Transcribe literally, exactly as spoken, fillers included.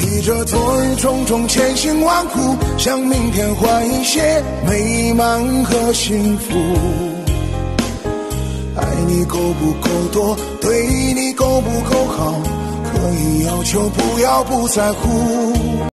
逆着昨日种种千辛万苦，向明天换一些美满和幸福。爱你够不够多，对你够不够好，可以要求不要不在乎。